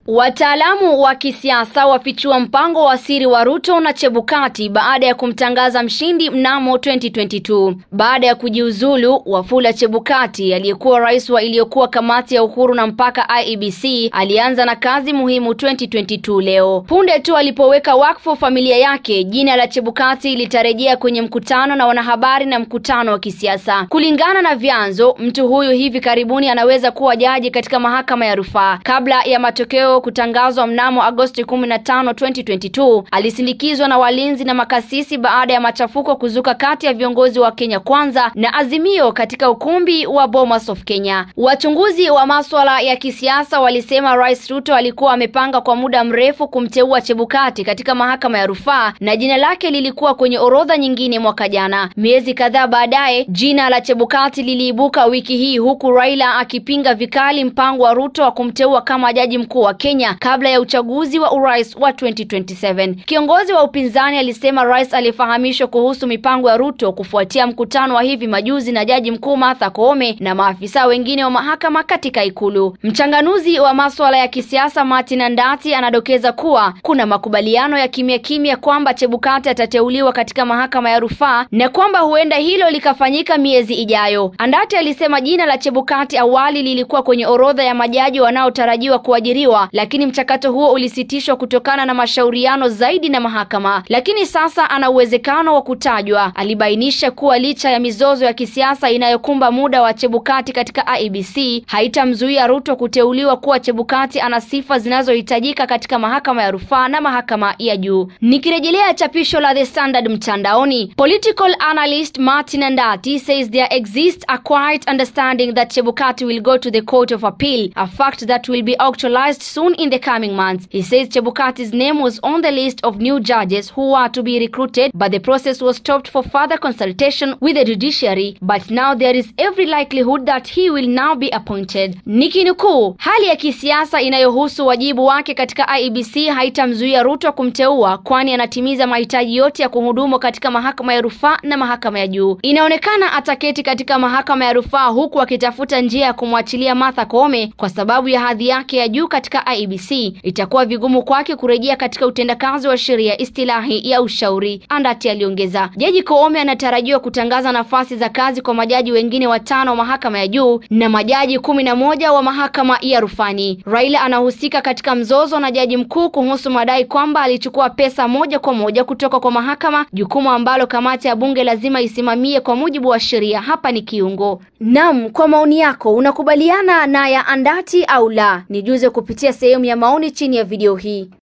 Wataalamu wa kisiasa wafichua mpango wa siri wa RUTO na CHEBUKATI baada ya kumtangaza mshindi mnamo 2022. Baada ya kujiuzulu, Wafula CHEBUKATI aliyekuwa rais wa iliyokuwa kamati ya uhuru na mpaka iebc alianza na kazi muhimu 2022 leo. Punde tu alipoweka wakfu familia yake, jina la CHEBUKATI litarejea kwenye mkutano na wanahabari na mkutano wa kisiasa. Kulingana na vyanzo, mtu huyu hivi karibuni anaweza kuwa jaji katika mahakama ya rufaa. Kabla ya matokeo kutangazwa mnamo Agosti 15, 2022, alisindikizwa na walinzi na makasisi baada ya machafuko kuzuka kati ya viongozi wa Kenya Kwanza na Azimio katika ukumbi wa BOMAS of Kenya. Wachunguzi wa masuala ya kisiasa walisema Rais RUTO alikuwa amepanga kwa muda mrefu kumteua CHEBUKATI katika mahakama ya rufaa na jina lake lilikuwa kwenye orodha nyingine mwaka jana. Miezi kadhaa baadaye, jina la CHEBUKATI liliibuka wiki hii, huku Raila akipinga vikali mpango wa RUTO wa kumteua kama jaji mkuu wa Kenya kabla ya uchaguzi wa urais wa 2027. Kiongozi wa upinzani alisema rais alifahamishwa kuhusu mipango ya RUTO kufuatia mkutano wa hivi majuzi na jaji mkuu Martha Koome na maafisa wengine wa mahakama katika ikulu. Mchanganuzi wa masuala ya kisiasa Martin Ndati anadokeza kuwa kuna makubaliano ya kimya kwamba CHEBUKATI atateuliwa katika mahakama ya rufaa na kwamba huenda hilo likafanyika miezi ijayo. Ndati alisema jina la CHEBUKATI awali lilikuwa kwenye orodha ya majaji wanaotarajiwa kuajiriwa, lakini mchakato huo ulisitishwa kutokana na mashauriano zaidi na mahakama. Lakini sasa ana uwezekano wa kutajwa. Alibainisha kuwa licha ya mizozo ya kisiasa inayokumba muda wa CHEBUKATI katika iebc, haitamzuia RUTO kuteuliwa kuwa CHEBUKATI ana sifa zinazohitajika katika mahakama ya rufaa na mahakama ya juu. Nikirejelea chapisho la The Standard mtandaoni, political analyst Martin Ndati says there exists a quiet understanding that CHEBUKATI will go to the Court of Appeal, a fact that will be actualized soon in the coming months. He says CHEBUKATI's name was on the list of new judges who are to be recruited, but the process was stopped for further consultation with the judiciary. But now there is every likelihood that he will now be appointed. Nikinukuu, hali ya kisiasa inayohusu wajibu wake katika iebc haitamzuia RUTO kumteua, kwani anatimiza mahitaji yote ya kuhudumu katika mahakama ya rufaa na mahakama ya juu. Inaonekana ataketi katika mahakama ya rufaa huku akitafuta njia ya kumwachilia Martha Koome kwa sababu ya hadhi yake ya juu katika iebc. Itakuwa vigumu kwake kurejea katika utendakazi wa sheria istilahi ya ushauri, Ndati aliongeza. Jaji Koome anatarajiwa kutangaza nafasi za kazi kwa majaji wengine 5 wa mahakama ya juu na majaji 11 wa mahakama ya rufani. Raila anahusika katika mzozo na jaji mkuu kuhusu madai kwamba alichukua pesa moja kwa moja kutoka kwa mahakama, jukumu ambalo kamati ya bunge lazima isimamie kwa mujibu wa sheria. Hapa ni kiungo. Naam, kwa maoni yako unakubaliana na ya Ndati au la? Nijuze kupitia sehemu ya maoni chini ya video hii.